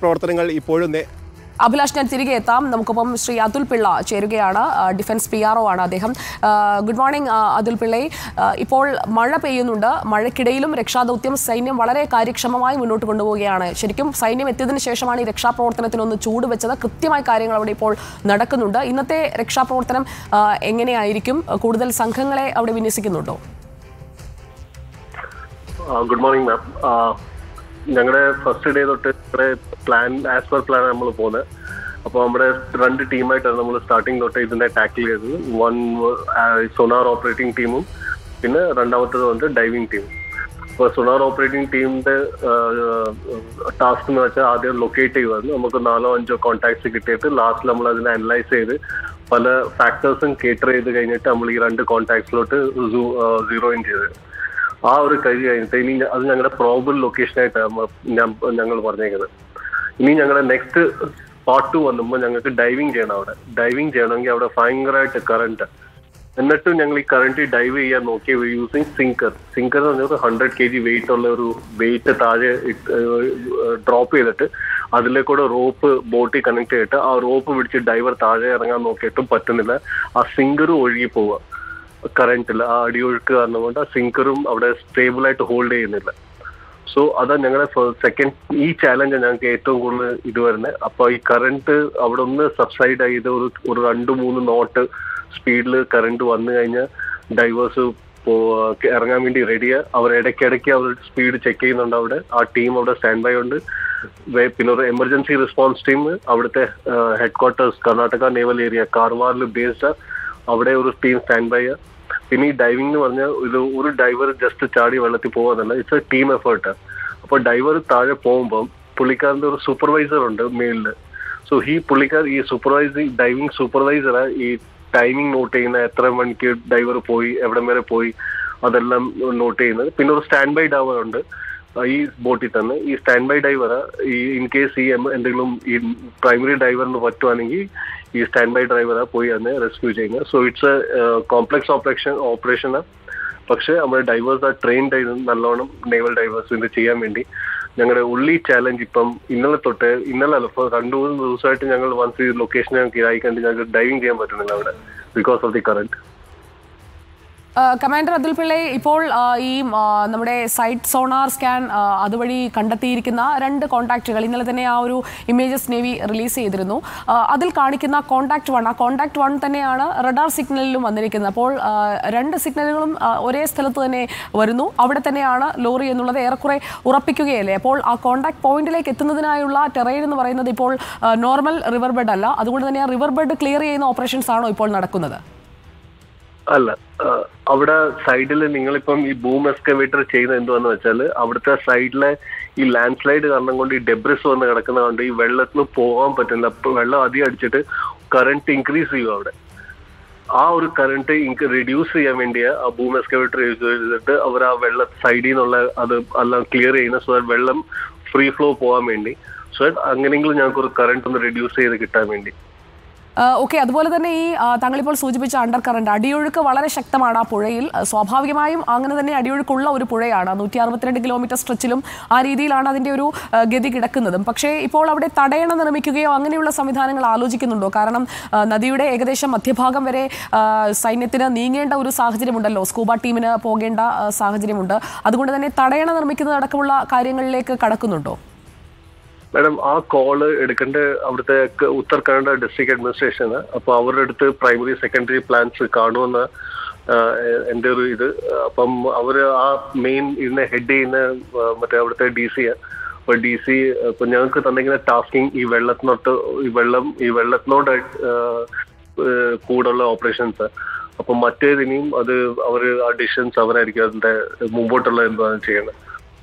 രക്ഷാപ്രവർത്തനങ്ങൾ ഇപ്പോഴും അഭിലാഷ്, ഞാൻ തിരികെ എത്താം. നമുക്കൊപ്പം ശ്രീ അതുൽ പിള്ള ചേരുകയാണ്. ഡിഫൻസ് PRO ആണ് അദ്ദേഹം. Good morning Atul Pillai. ഇപ്പോൾ മഴ പെയ്യുന്നുണ്ട്. മഴയ്ക്കിടയിലും രക്ഷാദൗത്യം സൈന്യം വളരെ കാര്യക്ഷമമായി മുന്നോട്ട് കൊണ്ടുപോവുകയാണ്. ശരിക്കും സൈന്യം എത്തിയതിനു ശേഷമാണ് ഈ രക്ഷാപ്രവർത്തനത്തിനൊന്ന് ചൂട് വെച്ചത്. കൃത്യമായ കാര്യങ്ങൾ അവിടെ ഇപ്പോൾ നടക്കുന്നുണ്ട്. ഇന്നത്തെ രക്ഷാപ്രവർത്തനം എങ്ങനെയായിരിക്കും? കൂടുതൽ സംഘങ്ങളെ അവിടെ വിന്യസിക്കുന്നുണ്ടോ? Good morning ma'am. ഞങ്ങളുടെ ഫസ്റ്റ് ഡേ തൊട്ട് ആസ് പെർ പ്ലാൻ നമ്മൾ പോകുന്നത്. അപ്പോൾ നമ്മുടെ 2 ടീമായിട്ടാണ് നമ്മൾ സ്റ്റാർട്ടിങ് തൊട്ട് ഇതിനെ ടാക്കിൾ ചെയ്തത്. വൺ സോണാർ ഓപ്പറേറ്റിംഗ് ടീമും പിന്നെ രണ്ടാമത്തത് വന്ന് ഡൈവിംഗ് ടീമും. അപ്പോൾ സോണാർ ഓപ്പറേറ്റിംഗ് ടീമിന്റെ ടാസ്ക് എന്ന് വെച്ചാൽ ആദ്യം ലൊക്കേറ്റ് ചെയ്യുമായിരുന്നു. നമുക്ക് 4-5 കോൺടാക്ട്സ് കിട്ടിയിട്ട് ലാസ്റ്റ് നമ്മൾ അതിനെ അനലൈസ് ചെയ്ത് പല ഫാക്ടേഴ്സും കേറ്റർ ചെയ്ത് കഴിഞ്ഞിട്ട് നമ്മൾ ഈ 2 കോൺടാക്ട്സിലോട്ട് സീറോ ഇൻ ചെയ്ത് ആ ഒരു കഴിവ് കഴിഞ്ഞിട്ട് ഇനി അത് ഞങ്ങളുടെ പ്രോബബിൾ ലൊക്കേഷനായിട്ടാണ് ഞങ്ങൾ പറഞ്ഞേക്കുന്നത്. ഇനി ഞങ്ങളുടെ നെക്സ്റ്റ് പാർട്ട് 2 വന്നുമ്പോൾ ഞങ്ങൾക്ക് ഡൈവിംഗ് ചെയ്യണം. അവിടെ ഡൈവിംഗ് ചെയ്യണമെങ്കിൽ അവിടെ ഭയങ്കരമായിട്ട് കറണ്ട്. എന്നിട്ടും ഞങ്ങൾ ഈ കറണ്ട് ഡൈവ് ചെയ്യാൻ നോക്കി യൂസിങ് സിങ്കർ എന്ന് പറഞ്ഞാൽ 100 kg വെയിറ്റ് ഉള്ള ഒരു വെയിറ്റ് താഴെ ഡ്രോപ്പ് ചെയ്തിട്ട് അതിലേക്കൂടെ റോപ്പ് ബോട്ടിൽ കണക്ട് ചെയ്തിട്ട് ആ റോപ്പ് പിടിച്ച് ഡൈവർ താഴെ ഇറങ്ങാൻ നോക്കിയിട്ടും പറ്റുന്നില്ല. ആ സിങ്കറും ഒഴുകി പോവുക കറണ്ടിൽ. ആ അടിയൊഴുക്ക് കാരണം കൊണ്ട് ആ സിങ്കറും അവിടെ സ്റ്റേബിൾ ആയിട്ട് ഹോൾഡ് ചെയ്യുന്നില്ല. സോ അതാ ഞങ്ങളുടെ സെക്കൻഡ് ഈ ചാലഞ്ച് ഞങ്ങൾക്ക് ഏറ്റവും കൂടുതൽ ഇത് വരുന്നത്. അപ്പോൾ ഈ കറണ്ട് അവിടെ ഒന്ന് സബ്സൈഡ് ചെയ്ത് ഒരു 2-3 നോട്ട് സ്പീഡിൽ കറണ്ട് വന്നു കഴിഞ്ഞാൽ ഡൈവേഴ്സ് ഇറങ്ങാൻ വേണ്ടി റെഡിയാണ്. അവർ ഇടയ്ക്കിടയ്ക്ക് അവർ സ്പീഡ് ചെക്ക് ചെയ്യുന്നുണ്ട്. അവിടെ ആ ടീം അവിടെ സ്റ്റാൻഡ് ബൈ ഉണ്ട്. പിന്നെ ഒരു എമർജൻസി റെസ്പോൺസ് ടീം അവിടുത്തെ ഹെഡ്ക്വാർട്ടേഴ്സ് കർണാടക നേവൽ ഏരിയ കാർവാറിൽ ബേസ്ഡ് അവിടെ ഒരു ടീം സ്റ്റാൻഡ് ബൈ. പിന്നെ ഈ ഡൈവിംഗ് എന്ന് പറഞ്ഞാൽ ഒരു ഡൈവർ ജസ്റ്റ് ചാടി വെള്ളത്തിൽ പോകാന്നല്ല, ഇറ്റ്സ് എ ടീം എഫേർട്ട്. അപ്പോൾ ഡൈവർ താഴെ പോകുമ്പം പുള്ളിക്കാരൻ്റെ ഒരു സൂപ്പർവൈസർ ഉണ്ട് മേളില്. സോ ഈ ഡൈവിംഗ് സൂപ്പർവൈസറാ ഈ ടൈമിംഗ് നോട്ട് ചെയ്യുന്ന, എത്ര മണിക്ക് ഡൈവർ പോയി, എവിടം വരെ പോയി, അതെല്ലാം നോട്ട് ചെയ്യുന്നത്. പിന്നെ ഒരു സ്റ്റാൻഡ് ബൈ ഡൈവർ ഉണ്ട് ഈ ബോട്ടിൽ തന്നെ. ഈ സ്റ്റാൻഡ് ബൈ ഡൈവർ ഈ ഇൻ കേസ് ഈ എന്തെങ്കിലും ഈ പ്രൈമറി ഡൈവറിന് പറ്റുവാണെങ്കിൽ ഈ സ്റ്റാൻഡ് ബൈ ഡ്രൈവറാ പോയി അതിനെ റെസ്ക്യൂ ചെയ്യുന്നത്. സോ ഇറ്റ്സ് എ കോംപ്ലക്സ് ഓപ്പറേഷനാണ്. പക്ഷെ നമ്മുടെ ഡൈവേഴ്സ് ആ ട്രെയിൻഡ് ചെയ്ത് നല്ലോണം നേവൽ ഡൈവേഴ്സ് ഇത് ചെയ്യാൻ വേണ്ടി. ഞങ്ങളുടെ ഉള്ളി ചാലഞ്ച് ഇപ്പം ഇന്നലെ അല്ല, ഇപ്പോൾ 2-3 ദിവസമായിട്ട് ഞങ്ങൾ വൺസ് ഈ ലൊക്കേഷൻ ഞങ്ങൾക്ക് ആയിക്കണ്ട് ഞങ്ങൾക്ക് ഡൈവിംഗ് ചെയ്യാൻ പറ്റുന്നില്ല അവിടെ because of the current. Commander Atul Pillai, ഇപ്പോൾ ഈ നമ്മുടെ സൈറ്റ് സോണാർ സ്കാൻ അതുവഴി കണ്ടെത്തിയിരിക്കുന്ന 2 കോൺടാക്റ്റുകൾ ഇന്നലെ തന്നെ ആ ഒരു ഇമേജസ് നേവി റിലീസ് ചെയ്തിരുന്നു. അതിൽ കാണിക്കുന്ന കോൺടാക്ട് 1, ആ കോൺടാക്ട് 1 തന്നെയാണ് റഡാർ സിഗ്നലിലും വന്നിരിക്കുന്നത്. അപ്പോൾ 2 സിഗ്നലുകളും ഒരേ സ്ഥലത്ത് തന്നെ വരുന്നു. അവിടെ തന്നെയാണ് ലോറി എന്നുള്ളത് ഏറെക്കുറെ ഉറപ്പിക്കുകയല്ലേ? അപ്പോൾ ആ കോൺടാക്ട് പോയിന്റിലേക്ക് എത്തുന്നതിനായുള്ള ടെറൈൻ എന്ന് പറയുന്നത് ഇപ്പോൾ നോർമൽ റിവർ ബെഡ് അല്ല. അതുകൊണ്ട് തന്നെ ആ റിവർ ബെഡ് ക്ലിയർ ചെയ്യുന്ന ഓപ്പറേഷൻസ് ആണോ ഇപ്പോൾ നടക്കുന്നത്? അല്ല, അവിടെ സൈഡിൽ നിങ്ങളിപ്പം ഈ ബൂം എക്സ്കവേറ്റർ ചെയ്യുന്നത് എന്തുവാന്ന് വെച്ചാൽ അവിടുത്തെ സൈഡിലെ ഈ ലാൻഡ് സ്ലൈഡ് കാരണം കൊണ്ട് ഈ ഡെബ്രിസ് വന്ന് കിടക്കുന്നത് കൊണ്ട് ഈ വെള്ളത്തിന് പോകാൻ പറ്റുന്നില്ല. വെള്ളം അധികം അടിച്ചിട്ട് കറണ്ട് ഇൻക്രീസ് ചെയ്യും അവിടെ. ആ ഒരു കറണ്ട് റിഡ്യൂസ് ചെയ്യാൻ വേണ്ടിയാണ് ആ ബൂം എക്സ്കവേറ്റർ യൂസ് ചെയ്തിട്ട് അവർ ആ വെള്ളം സൈഡിൽ നിന്നുള്ള അത് എല്ലാം ക്ലിയർ ചെയ്യുന്നത്. സോ വെള്ളം ഫ്രീ ഫ്ലോ പോകാൻ വേണ്ടി. സോ അങ്ങനെയെങ്കിലും ഞങ്ങൾക്ക് ഒരു കറണ്ട് ഒന്ന് റിഡ്യൂസ് ചെയ്ത് കിട്ടാൻ വേണ്ടി. ഓക്കെ, അതുപോലെ തന്നെ ഈ താങ്കളിപ്പോൾ സൂചിപ്പിച്ച അണ്ടർ കറണ്ട് അടിയൊഴുക്ക് വളരെ ശക്തമാണ് ആ പുഴയിൽ. സ്വാഭാവികമായും അങ്ങനെ തന്നെ അടിയൊഴുക്കുള്ള ഒരു പുഴയാണ്. 162 കിലോമീറ്റർ സ്ട്രെച്ചിലും ആ രീതിയിലാണ് അതിൻ്റെ ഒരു ഗതി കിടക്കുന്നതും. പക്ഷേ ഇപ്പോൾ അവിടെ തടയണ നിർമ്മിക്കുകയോ അങ്ങനെയുള്ള സംവിധാനങ്ങൾ ആലോചിക്കുന്നുണ്ടോ? കാരണം നദിയുടെ ഏകദേശം മധ്യഭാഗം വരെ സൈന്യത്തിന് നീങ്ങേണ്ട ഒരു സാഹചര്യമുണ്ടല്ലോ, സ്കൂബ ടീമിന് പോകേണ്ട സാഹചര്യമുണ്ട്. അതുകൊണ്ട് തന്നെ തടയണ നിർമ്മിക്കുന്നതടക്കമുള്ള കാര്യങ്ങളിലേക്ക് കടക്കുന്നുണ്ടോ? മാഡം, ആ കോള് എടുക്കേണ്ട അവിടുത്തെ ഉത്തരാഖണ്ഡ് ഡിസ്ട്രിക്ട് അഡ്മിനിസ്ട്രേഷന്. അപ്പോൾ അവരുടെ അടുത്ത് പ്രൈമറി സെക്കൻഡറി പ്ലാൻസ് കാണുമെന്ന് എൻ്റെ ഒരു ഇത്. അപ്പം അവർ ആ മെയിൻ ഇതിനെ ഹെഡ് ചെയ്യുന്ന മറ്റേ അവിടുത്തെ DC. അപ്പോൾ DC ഇപ്പം ഞങ്ങൾക്ക് തന്നിങ്ങനെ ടാസ്കിങ് ഈ വെള്ളത്തിനോട് കൂടുള്ള ഓപ്പറേഷൻസ്. അപ്പം മറ്റേതിനെയും അത് അവർ ആ ഡിസിഷൻസ് അവരായിരിക്കും അതിൻ്റെ മുമ്പോട്ടുള്ള എന്താണ് ചെയ്യുന്നത്.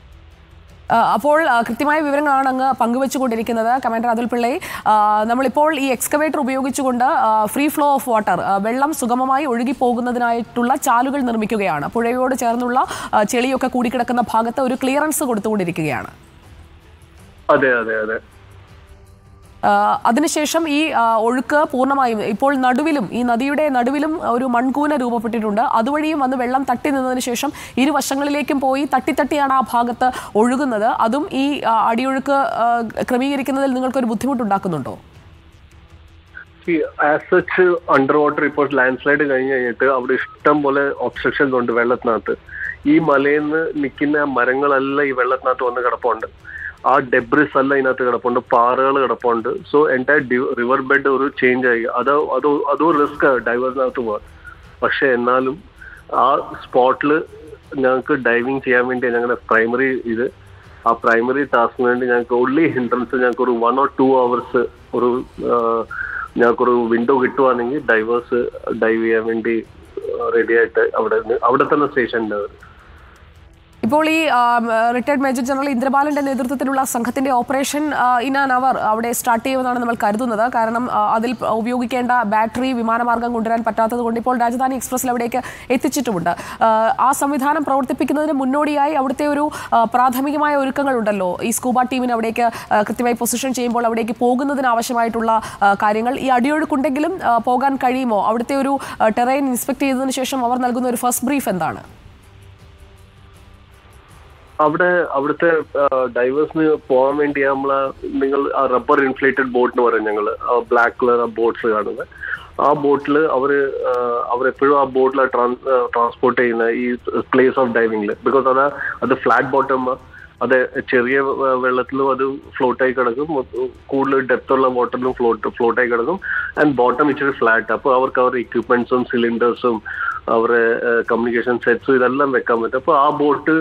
അപ്പോൾ കൃത്യമായ വിവരങ്ങളാണ് അങ്ങ് പങ്കുവെച്ചുകൊണ്ടിരിക്കുന്നത് കമാൻഡർ അതുൽ പിള്ളെ. നമ്മളിപ്പോൾ ഈ എക്സ്കവേറ്റർ ഉപയോഗിച്ചുകൊണ്ട് ഫ്രീ ഫ്ലോ ഓഫ് വാട്ടർ, വെള്ളം സുഗമമായി ഒഴുകി പോകുന്നതിനായിട്ടുള്ള ചാലുകൾ നിർമ്മിക്കുകയാണ്. പുഴയോട് ചേർന്നുള്ള ചെളിയൊക്കെ കൂടിക്കിടക്കുന്ന ഭാഗത്ത് ഒരു ക്ലിയറൻസ് കൊടുത്തുകൊണ്ടിരിക്കുകയാണ്. അതെ അതെ അതെ. അതിനുശേഷം ഈ ഒഴുക്ക് പൂർണ്ണമായും ഇപ്പോൾ നടുവിലും ഈ നദിയുടെ നടുവിലും ഒരു മൺകൂന രൂപപ്പെട്ടിട്ടുണ്ട്. അതുവഴിയും വന്ന് വെള്ളം തട്ടി നിന്നതിന് ശേഷം ഇരുവശങ്ങളിലേക്കും പോയി തട്ടിയാണ് ആ ഭാഗത്ത് ഒഴുകുന്നത്. അതും ഈ അടിയൊഴുക്ക് ക്രമീകരിക്കുന്നതിൽ നിങ്ങൾക്കൊരു ബുദ്ധിമുട്ടുണ്ടാക്കുന്നുണ്ടോ? ആസ് സച്ച് അണ്ടർ വാട്ടർ ഇപ്പോൾ ലാൻഡ് സ്ലൈഡ് കഴിഞ്ഞിട്ട് അവിടെ ഇഷ്ടം പോലെ ഒബ്സ്ട്രക്ഷൻസ് ഉണ്ട് വെള്ളത്തിനകത്ത്. ഈ മലയിൽ നിന്ന് നിൽക്കുന്ന മരങ്ങളെല്ലാം ഈ വെള്ളത്തിനകത്ത് വന്ന് കിടപ്പുണ്ട്. ആ ഡെബ്രിസ് എല്ലാം ഇതിനകത്ത് കിടപ്പുണ്ട്, പാറകൾ കിടപ്പുണ്ട്. സോ എൻറ്റയർ റിവർ ബെഡ് ഒരു ചേഞ്ച് ആയി. അതും റിസ്ക് ഡൈവേഴ്സിനകത്ത് പോകാൻ. പക്ഷെ എന്നാലും ആ സ്പോട്ടിൽ ഞങ്ങൾക്ക് ഡൈവിങ് ചെയ്യാൻ വേണ്ടി ഞങ്ങളുടെ ആ പ്രൈമറി ടാസ്കിന് വേണ്ടി ഞങ്ങൾക്ക് ഓൺലി ഹിൻഡ്രൻസ് ഞങ്ങൾക്ക് ഒരു 1 or 2 hours ഞങ്ങൾക്കൊരു വിൻഡോ കിട്ടുവാണെങ്കിൽ ഡൈവേഴ്സ് ഡൈവ് ചെയ്യാൻ വേണ്ടി റെഡി ആയിട്ട് അവിടെ തന്നെ സ്റ്റേഷൻ ഉണ്ട്. ഇപ്പോൾ ഈ റിട്ടയർഡ് മേജർ ജനറൽ ഇന്ദ്രബാലന്റെ നേതൃത്വത്തിലുള്ള സംഘത്തിന്റെ ഓപ്പറേഷൻ ഇൻ ആൻ അവർ അവിടെ സ്റ്റാർട്ട് ചെയ്യുമെന്നാണ് നമ്മൾ കരുതുന്നത്. കാരണം അതിൽ ഉപയോഗിക്കേണ്ട ബാറ്ററി വിമാനമാർഗം കൊണ്ടുവരാൻ പറ്റാത്തത് കൊണ്ട് ഇപ്പോൾ രാജധാനി എക്സ്പ്രസിൽ അവിടേക്ക് എത്തിച്ചിട്ടുമുണ്ട്. ആ സംവിധാനം പ്രവർത്തിപ്പിക്കുന്നതിന് മുന്നോടിയായി അവിടുത്തെ ഒരു പ്രാഥമികമായ ഒരുക്കങ്ങളുണ്ടല്ലോ. ഈ സ്കൂബ ടീമിന് അവിടേക്ക് കൃത്യമായി പൊസിഷൻ ചെയ്യുമ്പോൾ അവിടേക്ക് പോകുന്നതിന് ആവശ്യമായിട്ടുള്ള കാര്യങ്ങൾ. ഈ അടിയൊഴുക്കുണ്ടെങ്കിലും പോകാൻ കഴിയുമോ? അവിടുത്തെ ഒരു ടെറൈൻ ഇൻസ്പെക്ട് ചെയ്തതിനു ശേഷം അവർ നൽകുന്ന ഒരു ഫസ്റ്റ് ബ്രീഫ് എന്താണ്? അവിടുത്തെ ഡൈവേഴ്സിന് പോകാൻ വേണ്ടി നിങ്ങൾ ആ റബ്ബർ ഇൻഫ്ലേറ്റഡ് ബോട്ട് എന്ന് പറയും ഞങ്ങൾ, ബ്ലാക്ക് കളർ ബോട്ട്സ് കാണുന്നത്. ആ ബോട്ടിൽ അവരെപ്പോഴും ആ ബോട്ടിൽ ട്രാൻസ്പോർട്ട് ചെയ്യുന്ന ഈ പ്ലേസ് ഓഫ് ഡൈവിംഗിൽ. ബിക്കോസ് അത് ഫ്ലാറ്റ് ബോട്ടം, അത് ചെറിയ വെള്ളത്തിലും അത് ഫ്ലോട്ടായി കിടക്കും, കൂടുതൽ ഡെപ്ത് ഉള്ള വാട്ടറിലും ഫ്ലോട്ടായി കിടക്കും. ആൻഡ് ബോട്ടം ഇച്ചിരി ഫ്ലാറ്റ്. അപ്പോൾ അവരുടെ എക്യുപ്മെന്റ്സും സിലിണ്ടേഴ്സും അവരുടെ കമ്മ്യൂണിക്കേഷൻ സെറ്റ്സും ഇതെല്ലാം വെക്കാൻ പറ്റും. അപ്പോൾ ആ ബോട്ട്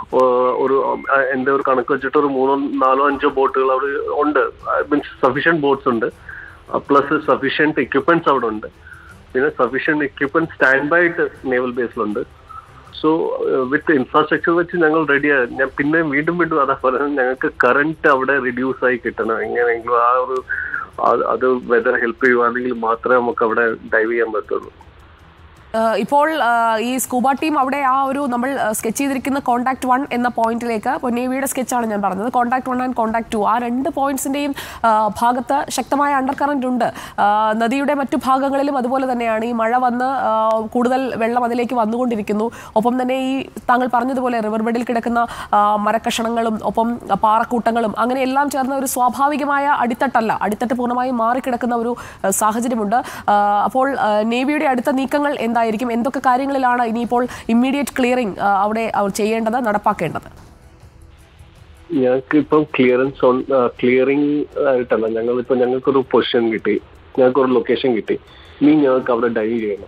എൻ്റെ ഒരു കണക്ക് വെച്ചിട്ട് ഒരു 3, 4, 5 ബോട്ടുകൾ അവിടെ ഉണ്ട്. മീൻസ് സഫീഷ്യൻറ്റ് ബോട്ട്സ് ഉണ്ട്, പ്ലസ് സഫീഷ്യൻറ്റ് എക്യുപ്മെന്റ്സ് അവിടെ ഉണ്ട്. പിന്നെ സഫീഷ്യൻറ്റ് എക്യുപ്മെന്റ് സ്റ്റാൻഡ് ബൈ ആയിട്ട് നേവൽ ബേസിലുണ്ട്. സോ വിത്ത് ഇൻഫ്രാസ്ട്രക്ചർ വെച്ച് ഞങ്ങൾ റെഡിയാണ്. ഞാൻ പിന്നെ വീണ്ടും അതാ പറയുന്നത്, ഞങ്ങൾക്ക് കറണ്ട് അവിടെ റിഡ്യൂസ് ആയി കിട്ടണം. എങ്ങനെയെങ്കിലും അത് വെതർ ഹെൽപ്പ് ചെയ്യുവാണെങ്കിൽ മാത്രമേ നമുക്ക് അവിടെ ഡൈവ് ചെയ്യാൻ പറ്റുള്ളൂ. ഇപ്പോൾ ഈ സ്കൂബ ടീം അവിടെ ആ ഒരു നമ്മൾ സ്കെച്ച് ചെയ്തിരിക്കുന്ന കോൺടാക്ട് 1 എന്ന പോയിന്റിലേക്ക്, നേവിയുടെ സ്കെച്ചാണ് ഞാൻ പറഞ്ഞത്, കോൺടാക്ട് 1 ആൻഡ് കോൺടാക്ട് 2, ആ 2 പോയിന്റ്സിൻ്റെയും ഭാഗത്ത് ശക്തമായ അണ്ടർ കറന്റ് ഉണ്ട്. നദിയുടെ മറ്റു ഭാഗങ്ങളിലും അതുപോലെ തന്നെയാണ്. ഈ മഴ വന്ന് കൂടുതൽ വെള്ളം അതിലേക്ക് വന്നുകൊണ്ടിരിക്കുന്നു. ഒപ്പം തന്നെ ഈ താങ്കൾ പറഞ്ഞതുപോലെ റിവർ ബെഡിൽ കിടക്കുന്ന മരക്കഷണങ്ങളും ഒപ്പം പാറക്കൂട്ടങ്ങളും അങ്ങനെ എല്ലാം ചേർന്ന ഒരു സ്വാഭാവികമായ അടിത്തട്ട് പൂർണ്ണമായും മാറിക്കിടക്കുന്ന ഒരു സാഹചര്യമുണ്ട്. അപ്പോൾ നേവിയുടെ അടുത്ത നീക്കങ്ങൾ എന്താ? എന്തൊക്കെ കാര്യങ്ങളിലാണ് ഇനിയിപ്പോൾ ഇമ്മീഡിയറ്റ് ക്ലിയറിംഗ് അവിടെ ചെയ്യേണ്ടത്, നടപ്പാക്കേണ്ടത്? ഞങ്ങൾക്ക് ഇപ്പം ക്ലിയറിംഗ് ആയിട്ടല്ല, ഞങ്ങൾക്കൊരു പൊസിഷൻ കിട്ടി, ഞങ്ങൾക്കൊരു ലൊക്കേഷൻ കിട്ടി. ഇനി ഞങ്ങൾക്ക് അവിടെ ഡൈവ് ചെയ്യണം.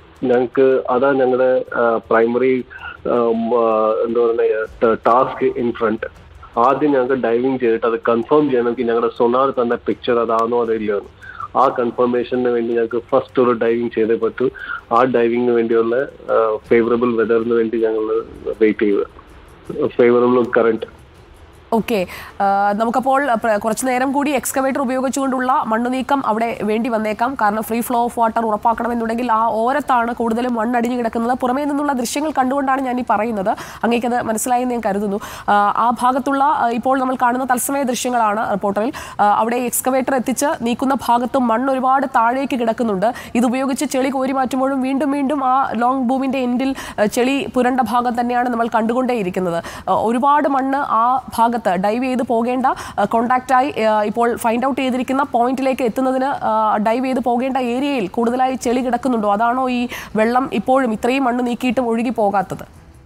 അതാ ഞങ്ങളുടെ പ്രൈമറി എന്താ പറയുക ടാസ്ക് ഇൻ ഫ്രണ്ട്. ആദ്യം ഞങ്ങൾക്ക് ഡൈവിങ് ചെയ്തിട്ട് അത് കൺഫേം ചെയ്യണമെങ്കിൽ ഞങ്ങളുടെ സൊണാർ തന്ന പിക്ചർ അതാണോ അതില്ലയോ. ആ കൺഫർമേഷന് വേണ്ടി ഞങ്ങൾക്ക് ഫസ്റ്റ് ഒരു ഡൈവിങ് ചെയ്തേ പറ്റൂ. ആ ഡൈവിങ്ങിന് വേണ്ടിയുള്ള ഫേവറബിൾ വെതറിന് വേണ്ടി ഞങ്ങൾ വെയിറ്റ് ചെയ്യുക, ഫേവറബിൾ കറണ്ട്. ഓക്കെ, നമുക്കപ്പോൾ കുറച്ച് നേരം കൂടി എക്സ്കവേറ്റർ ഉപയോഗിച്ചുകൊണ്ടുള്ള മണ്ണ് നീക്കം അവിടെ വേണ്ടി വന്നേക്കാം. കാരണം ഫ്രീ ഫ്ലോ ഓഫ് വാട്ടർ ഉറപ്പാക്കണമെന്നുണ്ടെങ്കിൽ ആ ഓരത്താണ് കൂടുതലും മണ്ണടിഞ്ഞു കിടക്കുന്നത്. പുറമേ നിന്നുള്ള ദൃശ്യങ്ങൾ കണ്ടുകൊണ്ടാണ് ഞാൻ ഈ പറയുന്നത്. അങ്ങേക്കത് മനസ്സിലായെന്ന് ഞാൻ കരുതുന്നു. ആ ഭാഗത്തുള്ള ഇപ്പോൾ നമ്മൾ കാണുന്ന തത്സമയ ദൃശ്യങ്ങളാണ് റിപ്പോർട്ടറിൽ. അവിടെ എക്സ്കവേറ്റർ എത്തിച്ച് നീക്കുന്ന ഭാഗത്തും മണ്ണ് ഒരുപാട് താഴേക്ക് കിടക്കുന്നുണ്ട്. ഇതുപയോഗിച്ച് ചെളി കോരി മാറ്റുമ്പോഴും വീണ്ടും ആ ലോങ് ബൂമിൻ്റെ എൻഡിൽ ചെളി പുരണ്ട ഭാഗം തന്നെയാണ് നമ്മൾ കണ്ടുകൊണ്ടേയിരിക്കുന്നത്. ഒരുപാട് മണ്ണ് ആ ഭാഗത്ത് ഡൈവ് ചെയ്ത് പോകേണ്ട, കോൺടാക്റ്റായി ഇപ്പോൾ ഫൈൻഡ് ഔട്ട് ചെയ്തിരിക്കുന്ന പോയിന്റിലേക്ക് എത്തുന്നതിന് ഡൈവ് ചെയ്ത് പോകേണ്ട ഏരിയയിൽ കൂടുതലായി ചെളി കിടക്കുന്നുണ്ടോ? അതാണോ ഈ വെള്ളം ഇപ്പോഴും ഇത്രയും മണ്ണ് നീക്കിയിട്ടും ഒഴുകി പോകാത്തത്?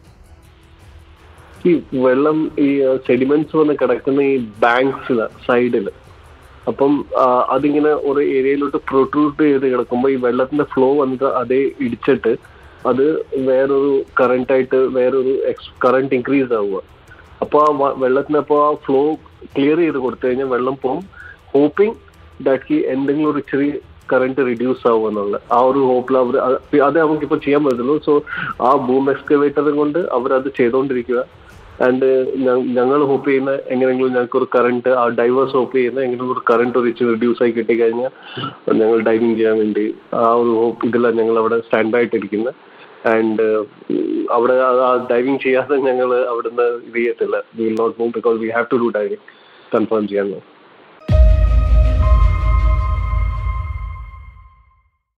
ഈ വെള്ളം ഈ സെഡിമെന്റ്സ് വന്ന് കിടക്കുന്ന ഈ ബാങ്ക്സില് സൈഡില്, അപ്പം അതിങ്ങനെ ഒരു ഏരിയയിലോട്ട് പ്രൊട്രൂട്ട് ചെയ്ത് കിടക്കുമ്പോൾ ഈ വെള്ളത്തിന്റെ ഫ്ലോ വന്നിട്ട് അതേ ഇടിച്ചിട്ട് അത് വേറൊരു കറണ്ടായിട്ട് വേറൊരു കറണ്ട് ഇൻക്രീസ് ആവുക. അപ്പോൾ ആ വെള്ളത്തിനപ്പോൾ ആ ഫ്ലോ ക്ലിയർ ചെയ്ത് കൊടുത്തു കഴിഞ്ഞാൽ വെള്ളം പോകും. ഹോപ്പിംഗ് ദാറ്റ് എന്തെങ്കിലും ഒരു ഇച്ചിരി കറണ്ട് റിഡ്യൂസ് ആവുക എന്നുള്ള ആ ഒരു ഹോപ്പിൽ അത് നമുക്കിപ്പോൾ ചെയ്യാൻ പറ്റുള്ളൂ. സോ ആ ബൂം എക്സ്കവേറ്ററും കൊണ്ട് അവരത് ചെയ്തുകൊണ്ടിരിക്കുക. ആൻഡ് ഞങ്ങൾ ഹോപ്പ് ചെയ്യുന്ന എങ്ങനെയെങ്കിലും ഞങ്ങൾക്കൊരു കറണ്ട്, ആ ഡൈവേഴ്സ് ഹോപ്പ് ചെയ്യുന്ന എങ്ങനെയെങ്കിലും ഒരു കറണ്ട് ഒരു ഇച്ചിരി റിഡ്യൂസ് ആയി കിട്ടിക്കഴിഞ്ഞാൽ ഞങ്ങൾ ഡൈവിങ് ചെയ്യാൻ വേണ്ടി ആ ഒരു ഹോപ്പ് ഇതിലാണ് ഞങ്ങൾ അവിടെ സ്റ്റാൻഡ് ആയിട്ടിരിക്കുന്നത്. ആൻഡ് അവിടെ ഡൈവിങ് ചെയ്യാതെ ഞങ്ങൾ അവിടുന്ന് ഇത് ചെയ്യത്തില്ല. We will not move because we have to do diving confirm ചെയ്യാൻ.